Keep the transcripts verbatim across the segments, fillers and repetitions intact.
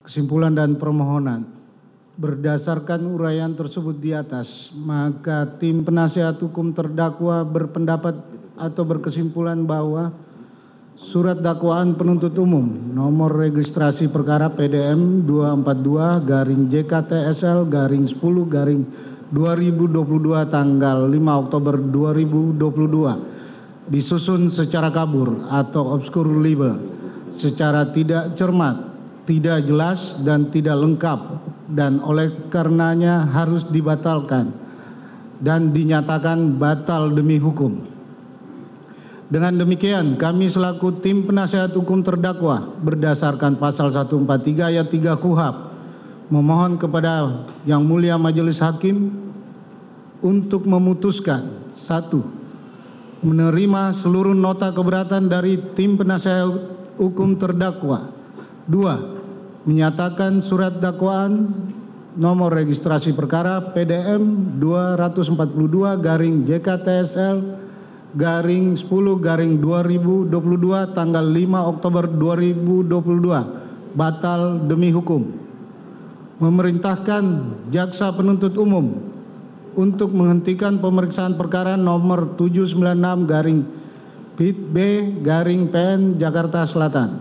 Kesimpulan dan permohonan. Berdasarkan uraian tersebut di atas, maka tim penasihat hukum terdakwa berpendapat atau berkesimpulan bahwa surat dakwaan penuntut umum nomor registrasi perkara P D M dua empat dua garing J K T S L garing sepuluh garing dua ribu dua puluh dua tanggal lima Oktober dua ribu dua puluh dua disusun secara kabur atau obskur libel, secara tidak cermat, tidak jelas dan tidak lengkap, dan oleh karenanya harus dibatalkan dan dinyatakan batal demi hukum. Dengan demikian, kami selaku tim penasihat hukum terdakwa berdasarkan pasal seratus empat puluh tiga ayat tiga K U H A P memohon kepada Yang Mulia Majelis Hakim untuk memutuskan: satu, menerima seluruh nota keberatan dari tim penasihat hukum terdakwa. Dua, menyatakan surat dakwaan nomor registrasi perkara P D M dua empat dua garing J K T S L garing sepuluh garing dua ribu dua puluh dua tanggal lima Oktober dua ribu dua puluh dua batal demi hukum. Memerintahkan jaksa penuntut umum untuk menghentikan pemeriksaan perkara nomor tujuh sembilan enam garing P I T B garing P N Jakarta Selatan.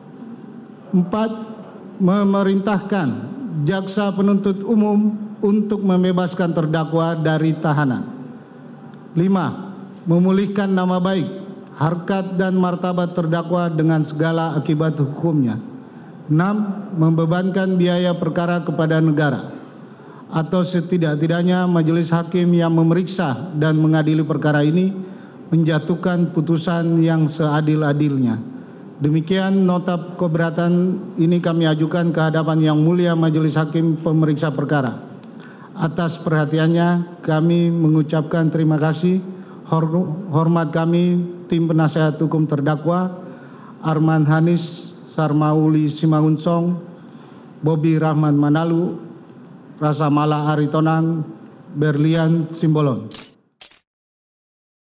Empat, memerintahkan jaksa penuntut umum untuk membebaskan terdakwa dari tahanan. Lima, memulihkan nama baik, harkat dan martabat terdakwa dengan segala akibat hukumnya. Enam, membebankan biaya perkara kepada negara atau setidak-tidaknya majelis hakim yang memeriksa dan mengadili perkara ini menjatuhkan putusan yang seadil-adilnya. Demikian nota keberatan ini kami ajukan ke hadapan Yang Mulia Majelis Hakim Pemeriksa Perkara. Atas perhatiannya kami mengucapkan terima kasih. Hormat kami tim penasihat hukum terdakwa Arman Hanis Sarmauli Simangunsong, Bobi Rahman Manalu, Rasa Mala Aritonang, Berlian Simbolon.